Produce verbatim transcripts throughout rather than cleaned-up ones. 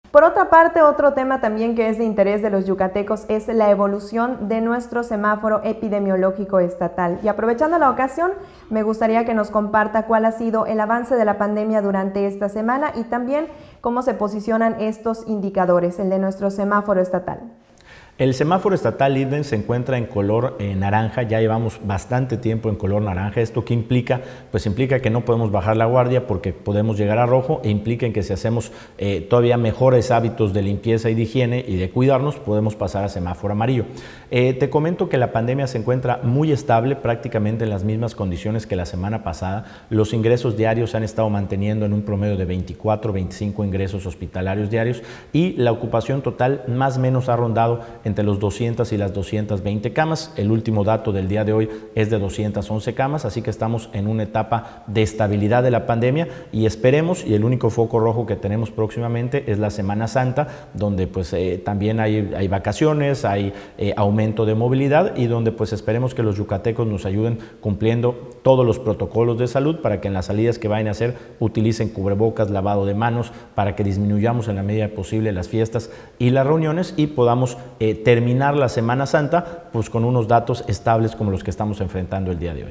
Por otra parte, otro tema también que es de interés de los yucatecos es la evolución de nuestro semáforo epidemiológico estatal. Y aprovechando la ocasión, me gustaría que nos comparta cuál ha sido el avance de la pandemia durante esta semana y también cómo se posicionan estos indicadores, el de nuestro semáforo estatal. El semáforo estatal Livden se encuentra en color eh, naranja, ya llevamos bastante tiempo en color naranja. ¿Esto qué implica? Pues implica que no podemos bajar la guardia porque podemos llegar a rojo, e implica en que si hacemos eh, todavía mejores hábitos de limpieza y de higiene y de cuidarnos, podemos pasar a semáforo amarillo. Eh, te comento que la pandemia se encuentra muy estable, prácticamente en las mismas condiciones que la semana pasada. Los ingresos diarios se han estado manteniendo en un promedio de veinticuatro, veinticinco ingresos hospitalarios diarios y la ocupación total más o menos ha rondado entre los doscientas y las doscientas veinte camas. El último dato del día de hoy es de doscientas once camas, así que estamos en una etapa de estabilidad de la pandemia y esperemos, y el único foco rojo que tenemos próximamente es la Semana Santa, donde pues eh, también hay, hay vacaciones, hay eh, aumento de movilidad y donde pues esperemos que los yucatecos nos ayuden cumpliendo todos los protocolos de salud para que en las salidas que vayan a hacer utilicen cubrebocas, lavado de manos, para que disminuyamos en la medida posible las fiestas y las reuniones y podamos eh, terminar la Semana Santa pues con unos datos estables como los que estamos enfrentando el día de hoy.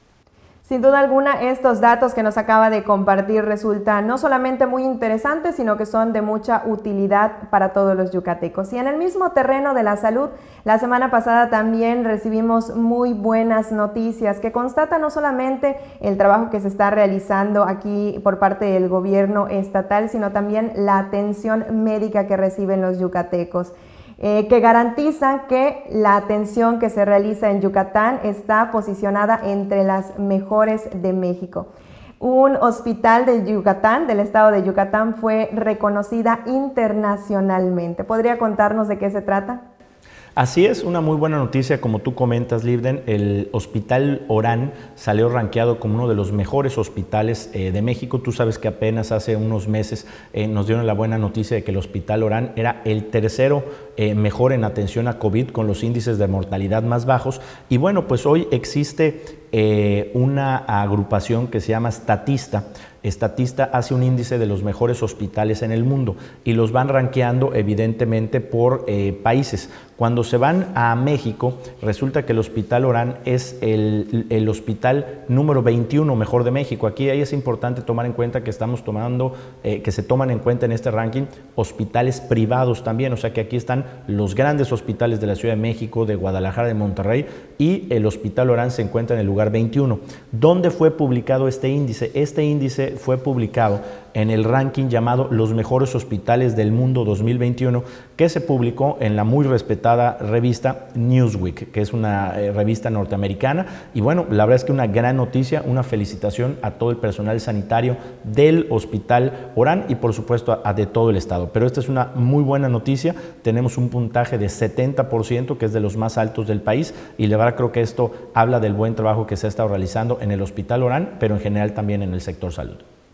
Sin duda alguna, estos datos que nos acaba de compartir resultan no solamente muy interesantes, sino que son de mucha utilidad para todos los yucatecos. Y en el mismo terreno de la salud, la semana pasada también recibimos muy buenas noticias que constatan no solamente el trabajo que se está realizando aquí por parte del gobierno estatal, sino también la atención médica que reciben los yucatecos. Eh, que garantizan que la atención que se realiza en Yucatán está posicionada entre las mejores de México. Un hospital de Yucatán, del estado de Yucatán, fue reconocida internacionalmente. ¿Podría contarnos de qué se trata? Así es, una muy buena noticia, como tú comentas, Livden. El Hospital Orán salió rankeado como uno de los mejores hospitales eh, de México. Tú sabes que apenas hace unos meses eh, nos dieron la buena noticia de que el Hospital Orán era el tercero eh, mejor en atención a COVID, con los índices de mortalidad más bajos. Y bueno, pues hoy existe eh, una agrupación que se llama Statista. Statista hace un índice de los mejores hospitales en el mundo y los van rankeando evidentemente por eh, países. Cuando se van a México, resulta que el Hospital Orán es el, el hospital número veintiuno mejor de México. Aquí ahí es importante tomar en cuenta que estamos tomando, eh, que se toman en cuenta en este ranking hospitales privados también, o sea que aquí están los grandes hospitales de la Ciudad de México, de Guadalajara, de Monterrey, y el Hospital Orán se encuentra en el lugar veintiuno. ¿Dónde fue publicado este índice? Este índice fue publicado en el ranking llamado Los Mejores Hospitales del Mundo dos mil veintiuno, que se publicó en la muy respetada revista Newsweek, que es una eh, revista norteamericana. Y bueno, la verdad es que una gran noticia, una felicitación a todo el personal sanitario del Hospital Orán y por supuesto a, a de todo el estado. Pero esta es una muy buena noticia, tenemos un puntaje de setenta por ciento, que es de los más altos del país, y la verdad creo que esto habla del buen trabajo que se ha estado realizando en el Hospital Orán, pero en general también en el sector salud.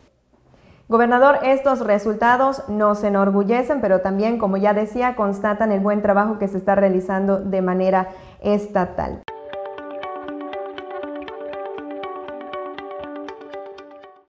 Gobernador, estos resultados nos enorgullecen, pero también, como ya decía, constatan el buen trabajo que se está realizando de manera estatal.